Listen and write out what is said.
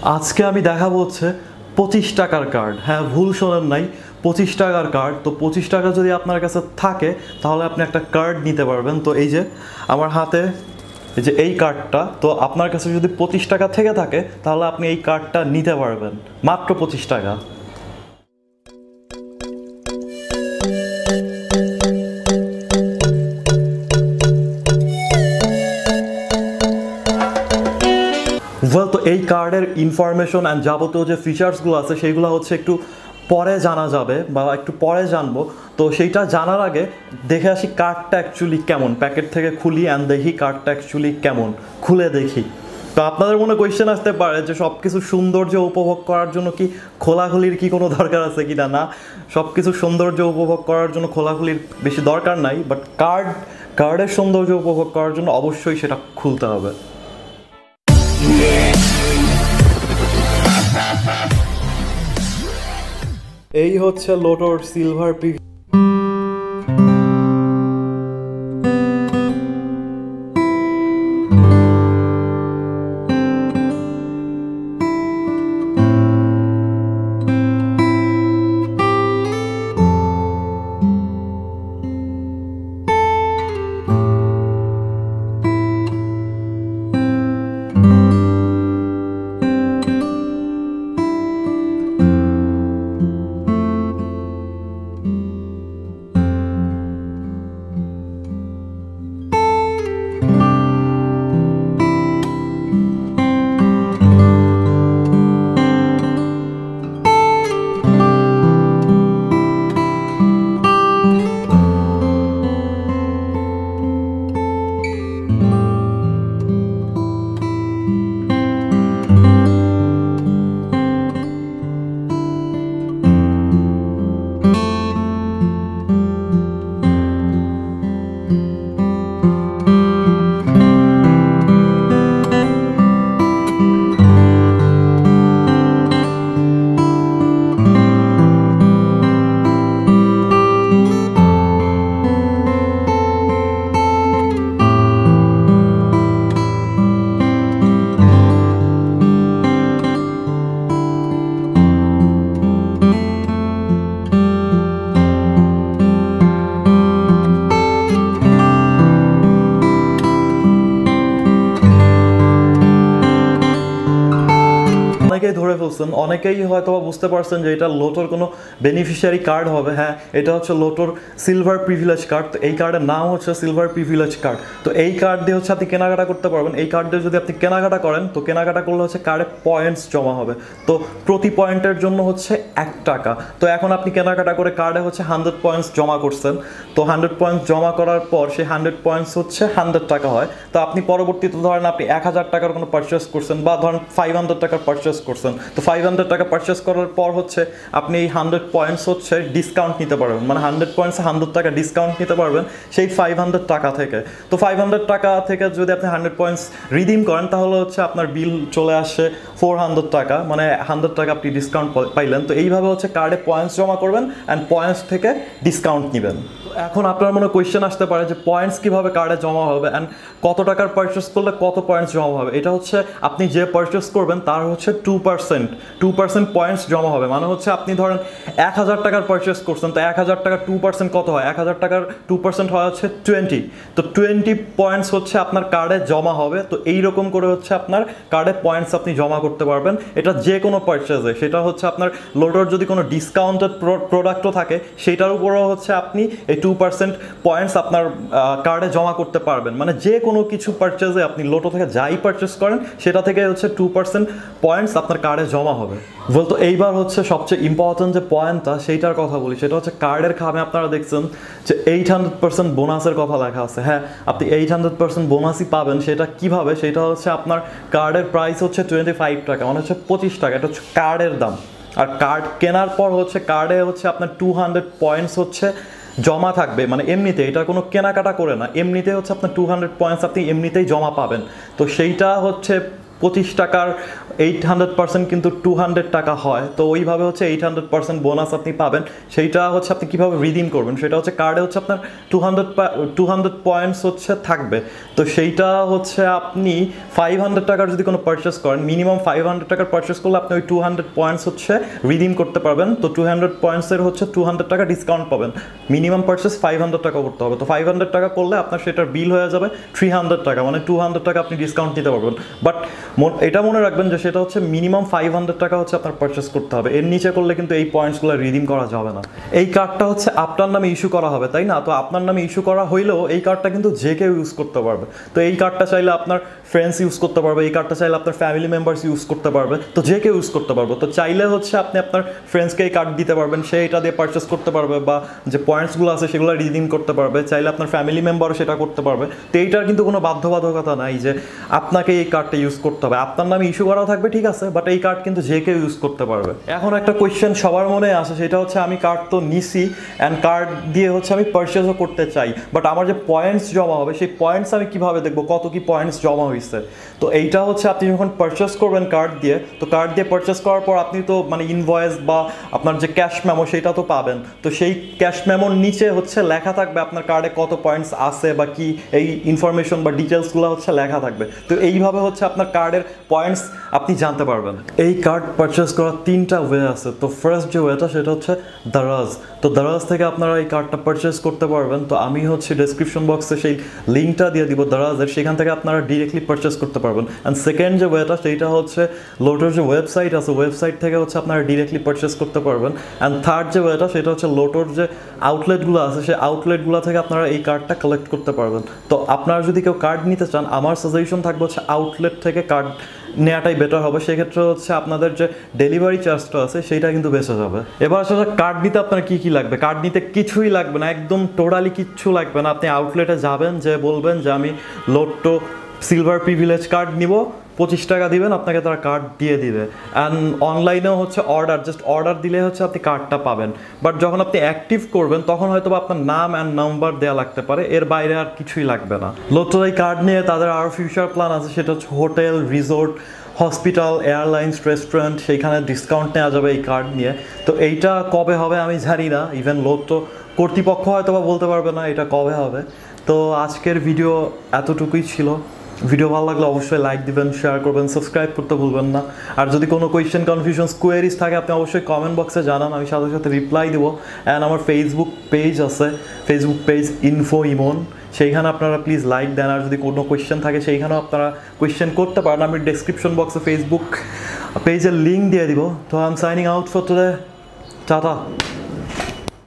আজকে আমি দেখাবো হচ্ছে 25 টাকার কার্ড। হ্যাঁ, ভুল শোনেন নাই, 25 টাকার কার্ড। তো 25 টাকা যদি আপনার কাছে থাকে তাহলে আপনি একটা কার্ড নিতে পারবেন। তো এই যে আমার হাতে এই যে এই কার্ডটা, তো আপনার কাছে যদি 25 টাকা থেকে থাকে তাহলে আপনি এই কার্ডটা নিতে পারবেন মাত্র 25 টাকা। তো এই কার্ডের ইনফরমেশন অ্যান্ড যাবতীয় যে ফিচার্সগুলো আছে সেইগুলো হচ্ছে একটু পরে জানা যাবে বা একটু পরে জানবো। তো সেইটা জানার আগে দেখে আসি কার্ডটা অ্যাকচুয়ালি কেমন। প্যাকেট থেকে খুলি অ্যান্ড দেখি কার্ডটা অ্যাকচুয়ালি কেমন, খুলে দেখি। তো আপনাদের মনে কোয়েশ্চেন আসতে পারে যে সব কিছু সৌন্দর্য উপভোগ করার জন্য কি খোলাখুলির কি কোনো দরকার আছে কি না। সব কিছু সৌন্দর্য উপভোগ করার জন্য খোলাখুলির বেশি দরকার নাই, বাট কার্ডের সৌন্দর্য উপভোগ করার জন্য অবশ্যই সেটা খুলতে হবে। এই হচ্ছে লোটোর সিলভার প্রিভিলেজ। অনেকেই ধরে ফেলছেন, অনেকেই হয়তো বুঝতে পারছেন যে এটা লোটোর কোনো বেনিফিশিয়ারি কার্ড হবে। হ্যাঁ, এটা হচ্ছে লোটোর সিলভার প্রিভিলেজ কার্ড। তো এই কার্ডের নাম হচ্ছে সিলভার প্রিভিলেজ কার্ড। তো এই কার্ড দিয়ে হচ্ছে আপনি কেনাকাটা করতে পারবেন। এই কার্ড দিয়ে যদি আপনি কেনাকাটা করেন, তো কেনাকাটা করলে হচ্ছে কার্ডে পয়েন্টস জমা হবে। তো প্রতি পয়েন্টের জন্য হচ্ছে 1 টাকা। তো এখন আপনি কেনাকাটা করে কার্ডে হচ্ছে 100 পয়েন্টস জমা করছেন। তো 100 পয়েন্টস জমা করার পর সেই 100 পয়েন্টস হচ্ছে 100 টাকা হয়। তো আপনি পরবর্তীতে ধরেন আপনি 1000 টাকার কোনো পারচেস করছেন বা ধরেন 500 টাকার পারচেস করছেন। তো 500 টাকা পারচেস করার পর হচ্ছে আপনি এই 100 পয়েন্টস হচ্ছে ডিসকাউন্ট নিতে পারবেন, মানে 100 পয়েন্টসে 100 টাকা ডিসকাউন্ট নিতে পারবেন সেই 500 টাকা থেকে। তো 500 টাকা থেকে যদি আপনি 100 পয়েন্টস রিডিম করেন তাহলে হচ্ছে আপনার বিল চলে আসে 400 টাকা, মানে 100 টাকা আপনি ডিসকাউন্ট পাইলেন। তো এইভাবে হচ্ছে কার্ডে পয়েন্টস জমা করবেন অ্যান্ড পয়েন্টস থেকে ডিসকাউন্ট নেবেন। এখন আপনার মনে কোয়েশ্চেন আসতে পারে যে পয়েন্টস কিভাবে কার্ডে জমা হবে অ্যান্ড কত টাকার পারচেস করলে কত পয়েন্টস জমা হবে। এটা হচ্ছে আপনি যে পারচেস করবেন তার হচ্ছে 2% পয়েন্টস জমা হবে। মানে হচ্ছে আপনি ধরেন 1000 টাকার পারচেস করছেন, তো 1000 টাকার 2% কত হয়? 1000 টাকার 2% হয় হচ্ছে 20। তো 20 পয়েন্টস হচ্ছে আপনার কার্ডে জমা হবে। তো এইরকম করে হচ্ছে আপনার কার্ডে পয়েন্টস আপনি জমা করতে পারবেন। এটা যে কোনো পারচেসে, সেটা হচ্ছে আপনার লোটোর যদি কোনো ডিসকাউন্টেড প্রোডাক্টও থাকে সেটার উপরেও হচ্ছে আপনি এই 2% পয়েন্টস আপনার কার্ডে জমা করতে পারবেন। মানে যে কোনো কিছু পারচেসে আপনি লোটো থেকে যাই পারচেস করেন সেটা থেকে হচ্ছে 2% পয়েন্টস আপনার কার্ডে জমা হবে। বলতো এইবার হচ্ছে সবচেয়ে ইম্পর্টেন্ট যে পয়েন্টটা সেইটার কথা বলি। সেটা হচ্ছে কার্ডের খামে আপনারা দেখছেন যে 800% বোনাসের কথা লেখা আছে। হ্যাঁ, আপনি 800% বোনাসই পাবেন। সেটা কিভাবে? সেটা হচ্ছে আপনার কার্ডের প্রাইস হচ্ছে 25 টাকা, মানে হচ্ছে 25 টাকা। এটা হচ্ছে কার্ডের দাম। আর কার্ড কেনার পর হচ্ছে কার্ডে হচ্ছে আপনার 200 পয়েন্টস হচ্ছে জমা থাকবে, মানে এমনিতে, এটা কোনো কেনাকাটা করে না, এমনিতে হচ্ছে আপনার 200 পয়েন্টস আপনি এমনিতেই জমা পাবেন। তো সেইটা হচ্ছে 25 টাকার 800% কিন্তু 200 টাকা হয়। তো ওইভাবে হচ্ছে 800% বোনাস আপনি পাবেন। সেইটা হচ্ছে আপনি কীভাবে রিডিম করবেন, সেটা হচ্ছে কার্ডে হচ্ছে আপনার 200 পয়েন্টস হচ্ছে থাকবে। তো সেইটা হচ্ছে আপনি 500 টাকার যদি কোনো পারচেস করেন, মিনিমাম 500 টাকার পারচেস করলে আপনি ওই 200 পয়েন্টস হচ্ছে রিডিম করতে পারবেন। তো 200 পয়েন্টসের হচ্ছে 200 টাকা ডিসকাউন্ট পাবেন। মিনিমাম পারচেস 500 টাকা করতে হবে। তো 500 টাকা করলে আপনার সেটার বিল হয়ে যাবে 300 টাকা, মানে 200 টাকা আপনি ডিসকাউন্ট নিতে পারবেন। বাট এটা মনে রাখবেন যে সেটা হচ্ছে মিনিমাম 500 টাকা হচ্ছে আপনার পারচেস করতে হবে। এর নিচে করলে কিন্তু এই পয়েন্টসগুলো রিডিম করা যাবে না। এই কার্ডটা হচ্ছে আপনার নামে ইস্যু করা হবে, তাই না? তো আপনার নামে ইস্যু করা হইলেও এই কার্ডটা কিন্তু যে কেউ ইউজ করতে পারবে। তো এই কার্ডটা চাইলে আপনার ফ্রেন্ডস ইউজ করতে পারবে, এই কার্ডটা চাইলে আপনার ফ্যামিলি মেম্বার্স ইউজ করতে পারবে, তো যে কেউ ইউজ করতে পারবে। তো চাইলে হচ্ছে আপনি আপনার ফ্রেন্ডসকে এই কার্ড দিতে পারবেন, সে এটা দিয়ে পারচেস করতে পারবে বা যে পয়েন্টসগুলো আছে সেগুলো রিডিম করতে পারবে। চাইলে আপনার ফ্যামিলি মেম্বারও সেটা করতে পারবে। তো এইটার কিন্তু কোনো বাধ্যবাধকতা নাই যে আপনাকে এই কার্ডটা ইউজ করতে হবে। আপনার নামে ইস্যু করা থাকবে, ঠিক আছে, বাট এই কার্ড কিন্তু যে কেউ ইউজ করতে পারবে। এখন একটা কোয়েশ্চেন সবার মনে আসে, সেটা হচ্ছে আমি কার্ড তো নিছি অ্যান্ড কার্ড দিয়ে হচ্ছে আমি পারচেসও করতে চাই, বাট আমার যে পয়েন্টস জমা হবে সেই পয়েন্টস আমি কীভাবে দেখবো কত কি পয়েন্টস জমা হয়েছে? তো এইটা হচ্ছে আপনি যখন পারচেস করবেন কার্ড দিয়ে, তো কার্ড দিয়ে পারচেস করার পর আপনি তো মানে ইনভয়েস বা আপনার যে ক্যাশ মেমো সেটা তো পাবেন। তো সেই ক্যাশ মেমোর নিচে হচ্ছে লেখা থাকবে আপনার কার্ডে কত পয়েন্টস আছে বা কি, এই ইনফরমেশন বা ডিটেলসগুলো হচ্ছে লেখা থাকবে। তো এইভাবে হচ্ছে আপনার কার্ডের পয়েন্টস আপনি জানতে পারবেন। এই কার্ড পারচেস করার 3টা ওয়ে আছে। তো ফার্স্ট যে ওয়েটা সেটা হচ্ছে দারাজ। তো দারাজ থেকে আপনারা এই কার্ডটা পারচেস করতে পারবেন। তো আমি হচ্ছে ডেসক্রিপশন বক্সে সেই লিঙ্কটা দিয়ে দিব দারাজের, সেখান থেকে আপনারা ডিরেক্টলি পারচেস করতে পারবেন। অ্যান্ড সেকেন্ড যে ওয়েটা সেইটা হচ্ছে লোটোর যে ওয়েবসাইট আছে, ওয়েবসাইট থেকে হচ্ছে আপনারা ডিরেক্টলি পারচেস করতে পারবেন। অ্যান্ড থার্ড যে ওয়েটা সেটা হচ্ছে লোটোর যে আউটলেটগুলো আছে সেই আউটলেটগুলো থেকে আপনারা এই কার্ডটা কালেক্ট করতে পারবেন। তো আপনারা যদি কেউ কার্ড নিতে চান, আমার সাজেশন থাকবে হচ্ছে আউটলেট থেকে কার্ড নেওয়াটাই বেটার হবে। সেক্ষেত্রে হচ্ছে আপনাদের যে ডেলিভারি চার্জটা আছে সেইটা কিন্তু বেঁচে যাবে। এবার আসলে কার্ড নিতে আপনার কী কী লাগবে? কার্ড নিতে কিছুই লাগবে না, একদম টোটালি কিচ্ছু লাগবে না। আপনি আউটলেটে যাবেন, যে বলবেন যে আমি লোটো সিলভার প্রিভিলেজ কার্ড নিব, 25 টাকা দিবেন, আপনাকে তারা কার্ড দিয়ে দিবে। অ্যান্ড অনলাইনেও হচ্ছে জাস্ট অর্ডার দিলে হচ্ছে আপনি কার্ডটা পাবেন। বাট যখন আপনি অ্যাক্টিভ করবেন তখন হয়তো আপনার নাম অ্যান্ড নাম্বার দেওয়া লাগতে পারে, এর বাইরে আর কিছুই লাগবে না। লোটোর এই কার্ড নিয়ে তাদের আরও ফিউচার প্ল্যান আছে, সেটা হচ্ছে hotel, resort, hospital, airlines, restaurant, সেইখানে ডিসকাউন্ট নেওয়া যাবে এই কার্ড নিয়ে। তো এইটা কবে হবে আমি জানি না, ইভেন লোটো কর্তৃপক্ষ হয়তো বা বলতে পারবে না এটা কবে হবে। তো আজকের ভিডিও এতটুকুই ছিল। ভিডিও ভালো লাগলে অবশ্যই লাইক দিবেন, শেয়ার করবেন, সাবস্ক্রাইব করতে ভুলবেন না। আর যদি কোনো কোয়েশ্চেন, কনফিউশনস, কোয়েরিজ থাকে আপনি অবশ্যই কমেন্ট বক্সে জানান, আমি সাথে সাথে রিপ্লাই দেবো। অ্যান্ড আমার ফেসবুক পেজ আছে, ফেসবুক পেজ ইনফোইমন, সেইখানে আপনারা প্লিজ লাইক দেন। আর যদি কোনো কোয়েশ্চেন থাকে সেইখানেও আপনারা কোয়েশ্চেন করতে পারেন, আমি ডেসক্রিপশন বক্সে ফেসবুক পেজের লিঙ্ক দিয়ে দিব। তো I am signing out for today, tata.